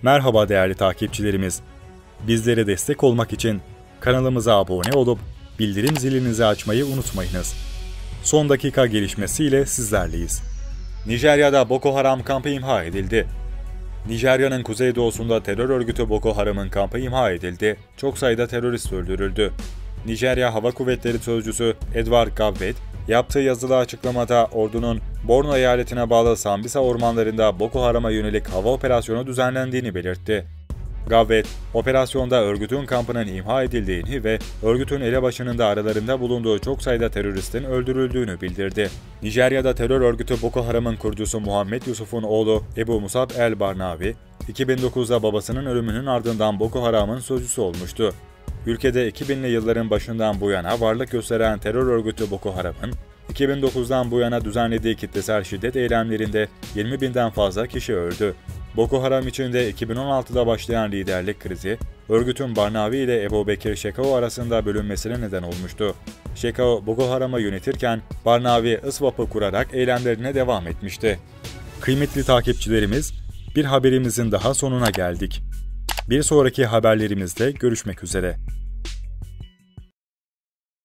Merhaba değerli takipçilerimiz. Bizlere destek olmak için kanalımıza abone olup bildirim zilinizi açmayı unutmayınız. Son dakika gelişmesiyle sizlerleyiz. Nijerya'da Boko Haram kampı imha edildi. Nijerya'nın kuzeydoğusunda terör örgütü Boko Haram'ın kampı imha edildi. Çok sayıda terörist öldürüldü. Nijerya Hava Kuvvetleri Sözcüsü Edward Gawet, yaptığı yazılı açıklamada ordunun Borno eyaletine bağlı Sambisa ormanlarında Boko Haram'a yönelik hava operasyonu düzenlendiğini belirtti. Gawet, operasyonda örgütün kampının imha edildiğini ve örgütün elebaşının da aralarında bulunduğu çok sayıda teröristin öldürüldüğünü bildirdi. Nijerya'da terör örgütü Boko Haram'ın kurucusu Muhammed Yusuf'un oğlu Ebu Musab el-Barnavi, 2009'da babasının ölümünün ardından Boko Haram'ın sözcüsü olmuştu. Ülkede 2000'li yılların başından bu yana varlık gösteren terör örgütü Boko Haram'ın, 2009'dan bu yana düzenlediği kitlesel şiddet eylemlerinde 20.000'den fazla kişi öldü. Boko Haram içinde 2016'da başlayan liderlik krizi, örgütün Barnavi ile Ebu Bekir Şekau arasında bölünmesine neden olmuştu. Şekau, Boko Haram'ı yönetirken Barnavi ISWAP'ı kurarak eylemlerine devam etmişti. Kıymetli takipçilerimiz, bir haberimizin daha sonuna geldik. Bir sonraki haberlerimizde görüşmek üzere.